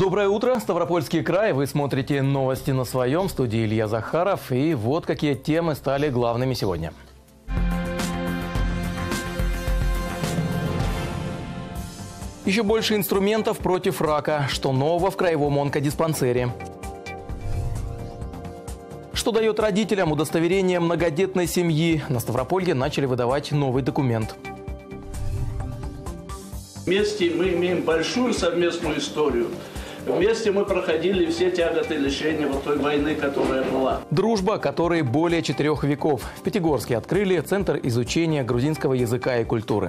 Доброе утро, Ставропольский край. Вы смотрите новости на своем. В студии Илья Захаров. И вот какие темы стали главными сегодня. Еще больше инструментов против рака. Что нового в краевом онкодиспансере? Что дает родителям удостоверение многодетной семьи? На Ставрополье начали выдавать новый документ. Вместе мы имеем большую совместную историю. Вместе мы проходили все тяготы лишения вот той войны, которая была. Дружба, которой более 4 веков. В Пятигорске открыли Центр изучения грузинского языка и культуры.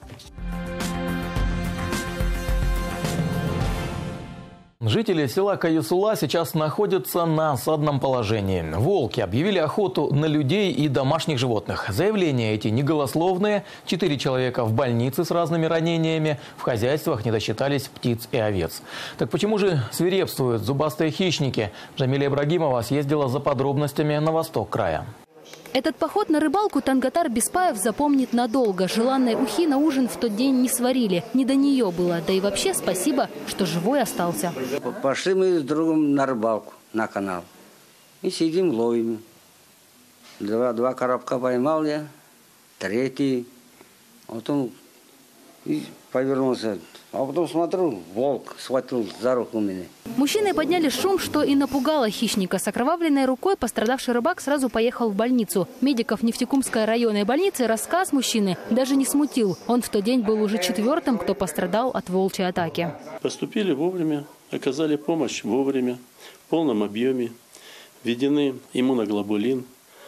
Жители села Каюсула сейчас находятся на осадном положении. Волки объявили охоту на людей и домашних животных. Заявления эти неголословные. 4 человека в больнице с разными ранениями. В хозяйствах не досчитались птиц и овец. Так почему же свирепствуют зубастые хищники? Джамиля Ибрагимова съездила за подробностями на восток края. Этот поход на рыбалку Тангатар Беспаев запомнит надолго. Желанной ухи на ужин в тот день не сварили. Не до нее было. Да и вообще спасибо, что живой остался. Пошли мы с другом на рыбалку, на канал. И сидим, ловим. Два коробка поймал я, третий. Вот он и повернулся. А потом смотрю, волк схватил за руку меня. Мужчины подняли шум, что и напугало хищника. С окровавленной рукой пострадавший рыбак сразу поехал в больницу. Медиков Нефтекумской районной больницы рассказ мужчины даже не смутил. Он в тот день был уже 4-м, кто пострадал от волчьей атаки. Поступили вовремя, оказали помощь вовремя, в полном объеме. Введены иммуноглобулин,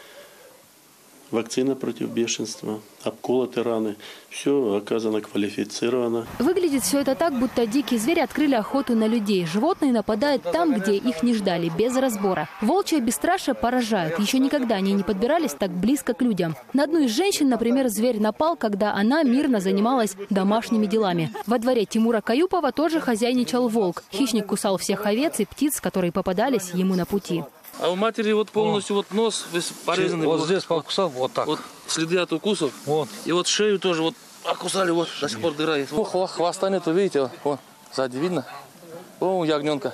вакцина против бешенства, обколоты раны. Все оказано квалифицировано. Выглядит все это так, будто дикие звери открыли охоту на людей. Животные нападают там, где их не ждали, без разбора. Волчье бесстрашие поражает. Еще никогда они не подбирались так близко к людям. На одну из женщин, например, зверь напал, когда она мирно занималась домашними делами. Во дворе Тимура Каюпова тоже хозяйничал волк. Хищник кусал всех овец и птиц, которые попадались ему на пути. А у матери вот полностью вот нос весь порезанный. Вот здесь покусал, вот так. Вот следы от укусов. Вот. И вот шею тоже вот окусали, вот до сих пор дыра есть. Хвоста нету, видите, вот сзади видно. О, ягненка.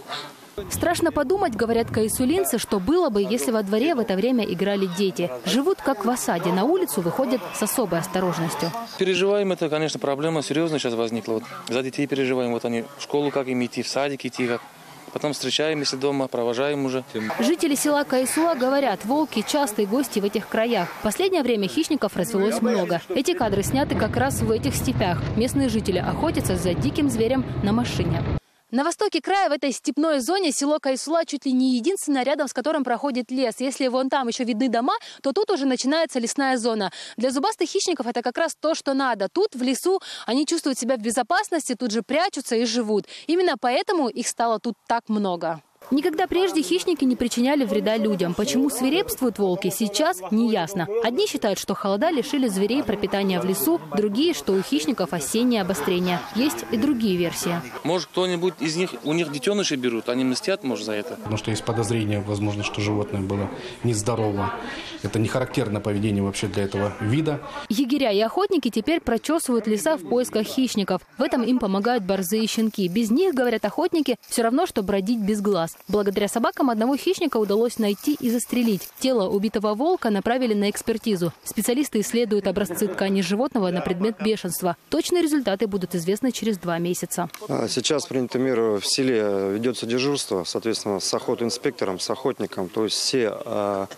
Страшно подумать, говорят каюсулинцы, что было бы, если во дворе в это время играли дети. Живут как в осаде, на улицу выходят с особой осторожностью. Переживаем, это, конечно, проблема серьезная сейчас возникла. Вот за детей переживаем, вот они в школу как им идти, в садик идти, как. Потом встречаемся дома, провожаем уже. Жители села Каюсула говорят, волки – частые гости в этих краях. В последнее время хищников развелось много. Эти кадры сняты как раз в этих степях. Местные жители охотятся за диким зверем на машине. На востоке края, в этой степной зоне, село Каюсула чуть ли не единственное, рядом с которым проходит лес. Если вон там еще видны дома, то тут уже начинается лесная зона. Для зубастых хищников это как раз то, что надо. Тут, в лесу, они чувствуют себя в безопасности, тут же прячутся и живут. Именно поэтому их стало тут так много. Никогда прежде хищники не причиняли вреда людям. Почему свирепствуют волки, сейчас не ясно. Одни считают, что холода лишили зверей пропитания в лесу, другие, что у хищников осеннее обострение. Есть и другие версии. Может, кто-нибудь из них, у них детеныши берут, они мстят, может, за это? Потому что есть подозрение, возможно, что животное было нездорово. Это не характерное поведение вообще для этого вида. Егеря и охотники теперь прочесывают леса в поисках хищников. В этом им помогают борзые щенки. Без них, говорят охотники, все равно, что бродить без глаз. Благодаря собакам одного хищника удалось найти и застрелить. Тело убитого волка направили на экспертизу. Специалисты исследуют образцы ткани животного на предмет бешенства. Точные результаты будут известны через 2 месяца. Сейчас приняты меры. В селе ведется дежурство, соответственно, с охотинспектором, с охотником. То есть все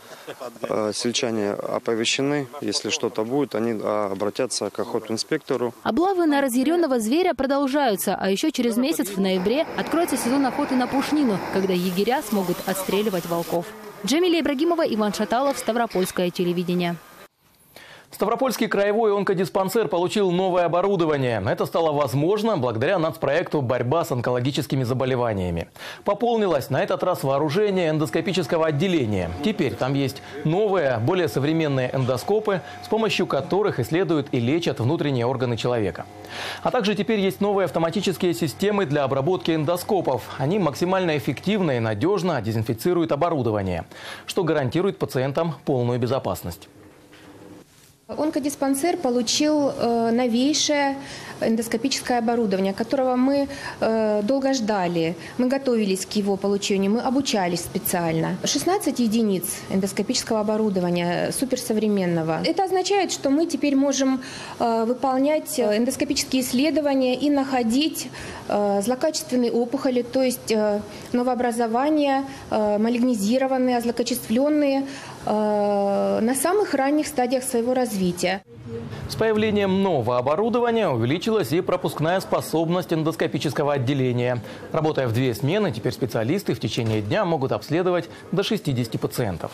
сельчане оповещены. Если что-то будет, они обратятся к охотинспектору. Облавы на разъяренного зверя продолжаются. А еще через месяц, в ноябре, откроется сезон охоты на пушнину, когда егеря смогут отстреливать волков. Джамиля Ибрагимова, Иван Шаталов, Ставропольское телевидение. Ставропольский краевой онкодиспансер получил новое оборудование. Это стало возможно благодаря нацпроекту «Борьба с онкологическими заболеваниями». Пополнилось на этот раз вооружение эндоскопического отделения. Теперь там есть новые, более современные эндоскопы, с помощью которых исследуют и лечат внутренние органы человека. А также теперь есть новые автоматические системы для обработки эндоскопов. Они максимально эффективно и надежно дезинфицируют оборудование, что гарантирует пациентам полную безопасность. Онкодиспансер получил новейшее эндоскопическое оборудование, которого мы долго ждали. Мы готовились к его получению, мы обучались специально. 16 единиц эндоскопического оборудования суперсовременного. Это означает, что мы теперь можем выполнять эндоскопические исследования и находить злокачественные опухоли, то есть новообразования, малигнизированные, злокачественные, на самых ранних стадиях своего развития. С появлением нового оборудования увеличилась и пропускная способность эндоскопического отделения. Работая в 2 смены, теперь специалисты в течение дня могут обследовать до 60 пациентов.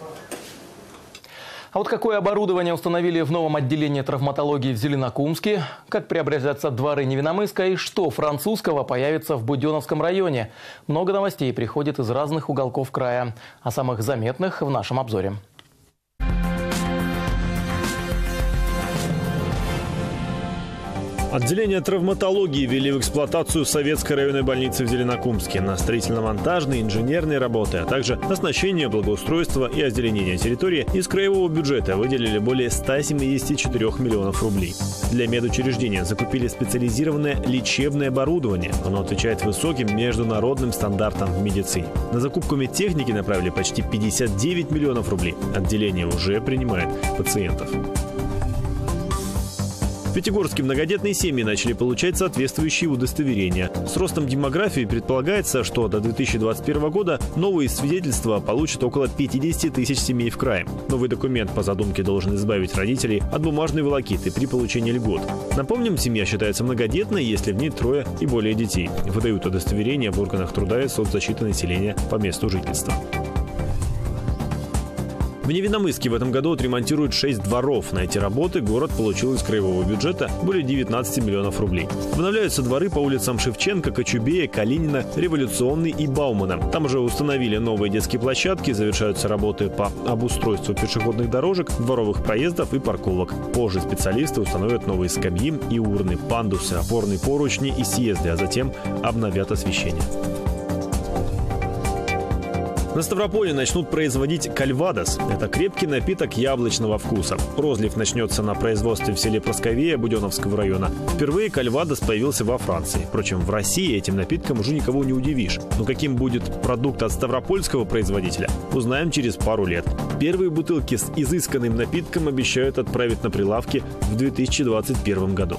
А вот какое оборудование установили в новом отделении травматологии в Зеленокумске, как преобразятся дворы Невиномысска и что французского появится в Буденновском районе. Много новостей приходит из разных уголков края. О самых заметных в нашем обзоре. Отделение травматологии ввели в эксплуатацию Советской районной больницы в Зеленокумске на строительно-монтажные, инженерные работы, а также оснащение, благоустройство и озеленение территории из краевого бюджета выделили более 174 миллионов рублей. Для медучреждения закупили специализированное лечебное оборудование. Оно отвечает высоким международным стандартам в медицине. На закупку медтехники направили почти 59 миллионов рублей. Отделение уже принимает пациентов. В Пятигорске многодетные семьи начали получать соответствующие удостоверения. С ростом демографии предполагается, что до 2021 года новые свидетельства получат около 50 тысяч семей в крае. Новый документ по задумке должен избавить родителей от бумажной волокиты при получении льгот. Напомним, семья считается многодетной, если в ней 3 и более детей. Выдают удостоверения в органах труда и соцзащиты населения по месту жительства. В Невиномысске в этом году отремонтируют 6 дворов. На эти работы город получил из краевого бюджета более 19 миллионов рублей. Обновляются дворы по улицам Шевченко, Кочубея, Калинина, Революционный и Баумана. Там уже установили новые детские площадки, завершаются работы по обустройству пешеходных дорожек, дворовых проездов и парковок. Позже специалисты установят новые скамьи и урны, пандусы, опорные поручни и съезды, а затем обновят освещение. На Ставрополе начнут производить кальвадос. Это крепкий напиток яблочного вкуса. Розлив начнется на производстве в селе Просковея Буденновского района. Впервые кальвадос появился во Франции. Впрочем, в России этим напитком уже никого не удивишь. Но каким будет продукт от ставропольского производителя, узнаем через пару лет. Первые бутылки с изысканным напитком обещают отправить на прилавки в 2021 году.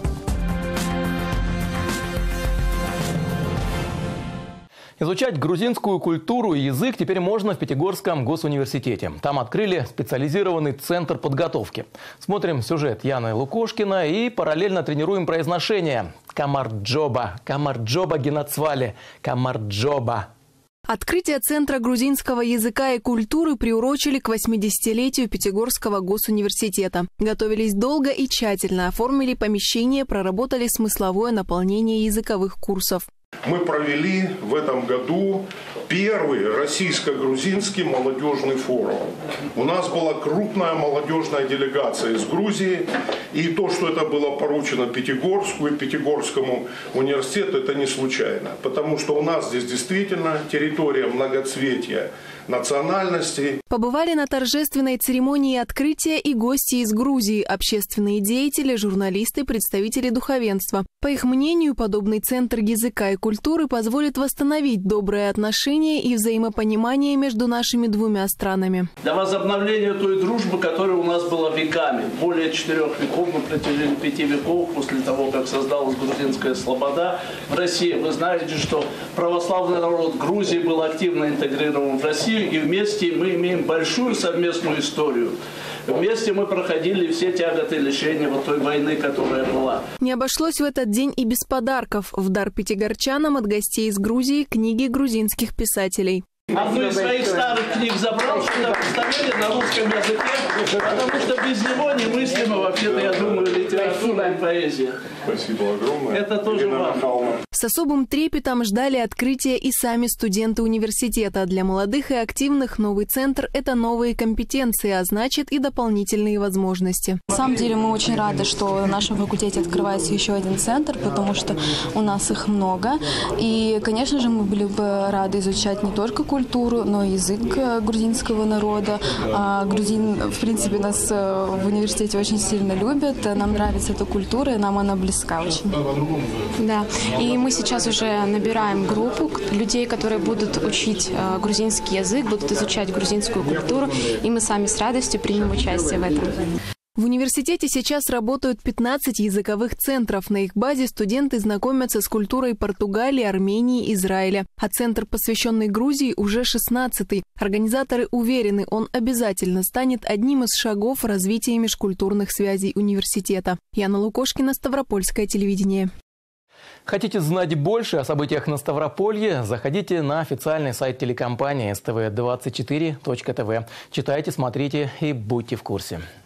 Изучать грузинскую культуру и язык теперь можно в Пятигорском госуниверситете. Там открыли специализированный центр подготовки. Смотрим сюжет Яны Лукошкина и параллельно тренируем произношение. Камарджоба, Камарджоба Генацвали, Камарджоба. Открытие Центра грузинского языка и культуры приурочили к 80-летию Пятигорского госуниверситета. Готовились долго и тщательно, оформили помещение, проработали смысловое наполнение языковых курсов. Мы провели в этом году первый российско-грузинский молодежный форум. У нас была крупная молодежная делегация из Грузии. И то, что это было поручено Пятигорску и Пятигорскому университету, это не случайно. Потому что у нас здесь действительно территория многоцветия национальностей. Побывали на торжественной церемонии открытия и гости из Грузии, общественные деятели, журналисты, представители духовенства. По их мнению, подобный центр языка и культуры позволит восстановить добрые отношения и взаимопонимание между нашими 2 странами. Для возобновления той дружбы, которая у нас была веками, более 4 веков, на протяжении 5 веков, после того, как создалась грузинская слобода в России. Вы знаете, что православный народ Грузии был активно интегрирован в Россию, и вместе мы имеем большую совместную историю. Вместе мы проходили все тяготы и лишения вот той войны, которая была. Не обошлось в этот день и без подарков. В дар пятигорчанам от гостей из Грузии книги грузинских писателей. А вы своих старых книг забрал, что-то поставили на русском языке, потому что без него немыслимо вообще-то, я думаю, литература и поэзия. Спасибо огромное. Это тоже вам. С особым трепетом ждали открытия и сами студенты университета. Для молодых и активных новый центр – это новые компетенции, а значит и дополнительные возможности. На самом деле мы очень рады, что в нашем факультете открывается еще один центр, потому что у нас их много. И, конечно же, мы были бы рады изучать не только культуру, но и язык грузинского народа. Грузин, в принципе, нас в университете очень сильно любят. Нам нравится эта культура, и нам она близка очень. Да, и мы сейчас уже набираем группу людей, которые будут учить грузинский язык, будут изучать грузинскую культуру, и мы сами с радостью примем участие в этом. В университете сейчас работают 15 языковых центров. На их базе студенты знакомятся с культурой Португалии, Армении, Израиля. А центр, посвященный Грузии, уже 16-й. Организаторы уверены, он обязательно станет одним из шагов развития межкультурных связей университета. Яна Лукошкина, Ставропольское телевидение. Хотите знать больше о событиях на Ставрополье? Заходите на официальный сайт телекомпании stv24.tv. Читайте, смотрите и будьте в курсе.